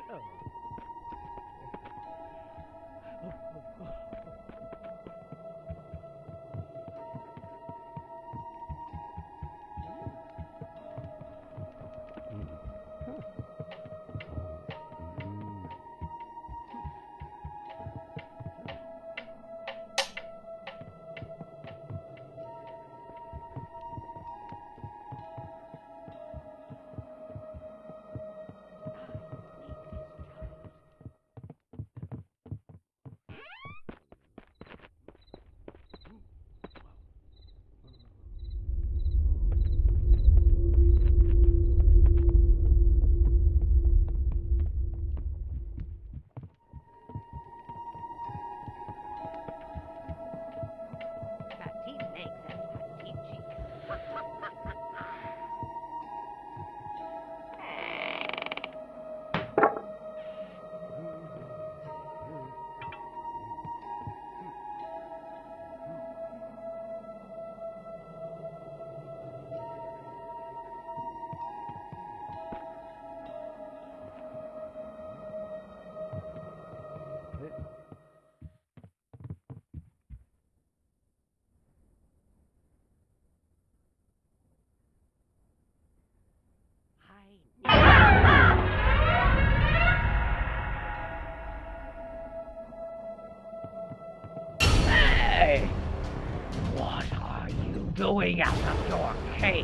Hey! What are you doing out of your cage?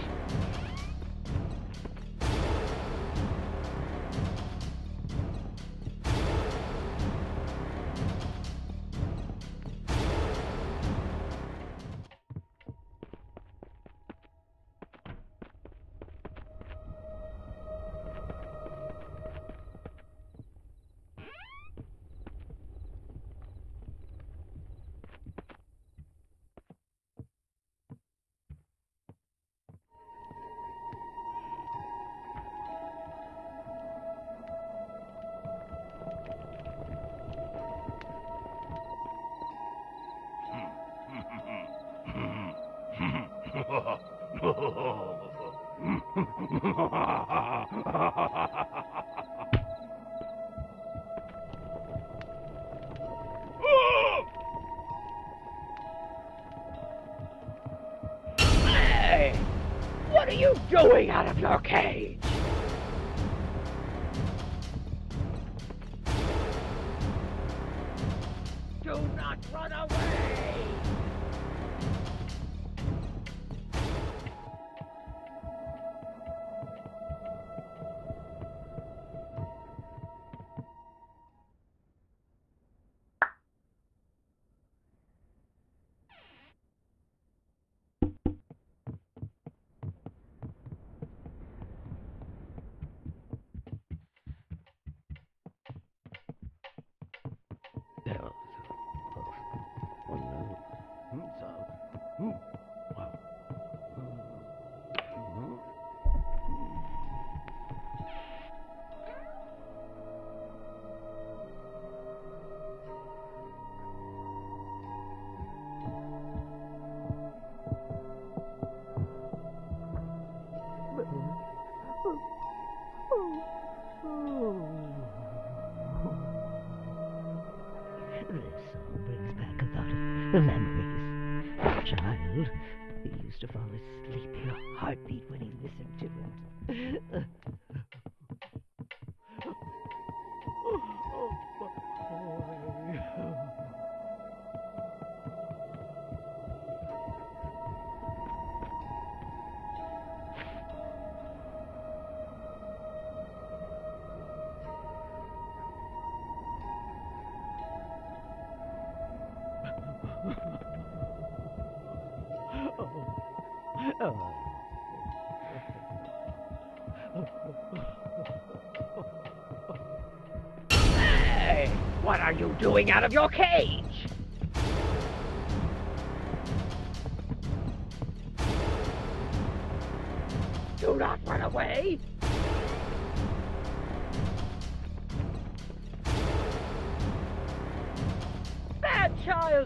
Hey! What are you doing out of your cage? Do not run away! This song brings back a lot of memories. As a child, he used to fall asleep in a heartbeat when he listened to it. Hey! What are you doing out of your cage? Do not run away! Bad child!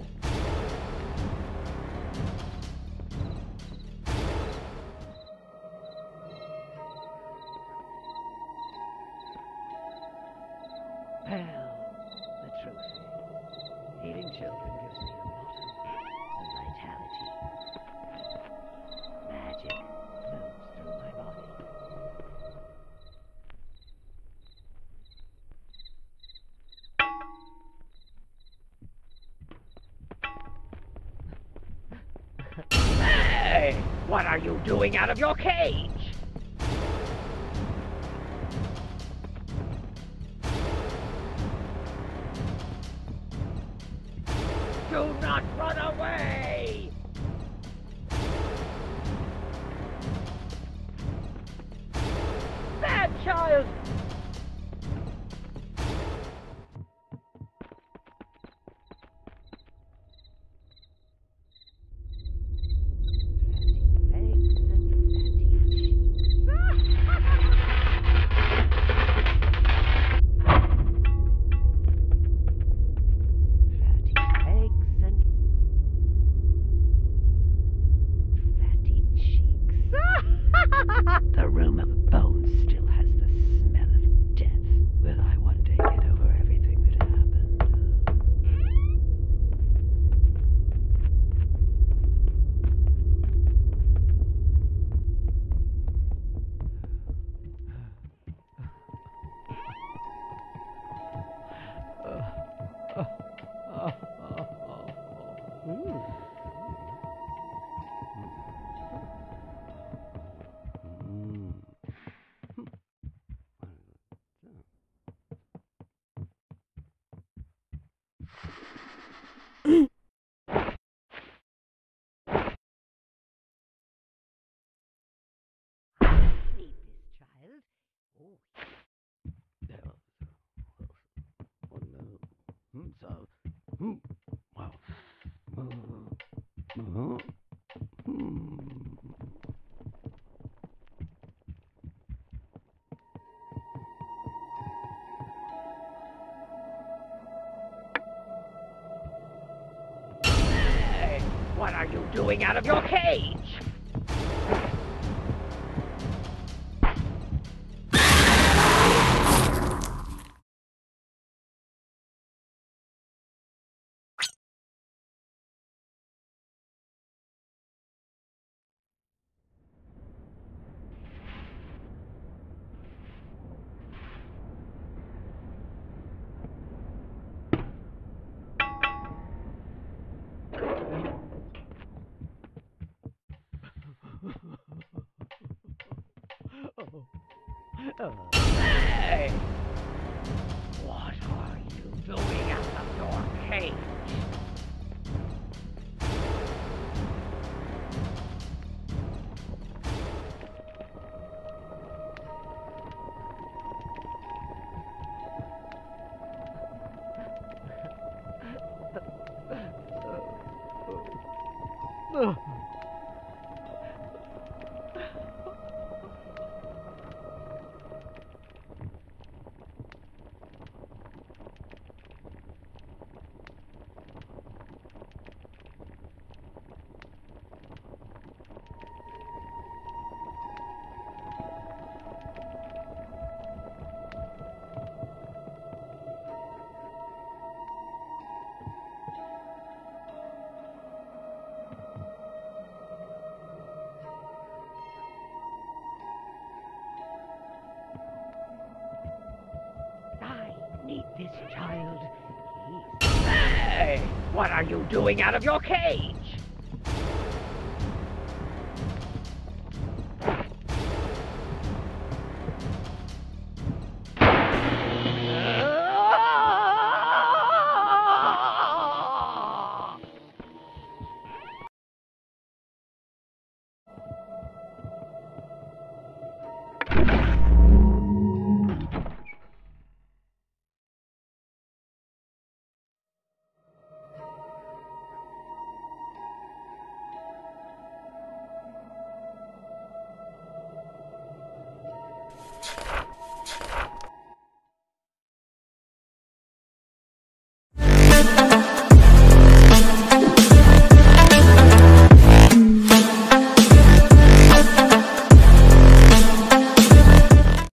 Well, the truth is, healing children gives me a lot of vitality. Magic flows through my body. Hey! What are you doing out of your cage? Do not run away! Bad child! The room of bones still has the smell of death. Will I one day get over everything that happened? Need this child. Oh, Hey! What are you doing out of your cage? Hey! What are you doing out of your cage? Need this child. Hey! What are you doing out of your cage?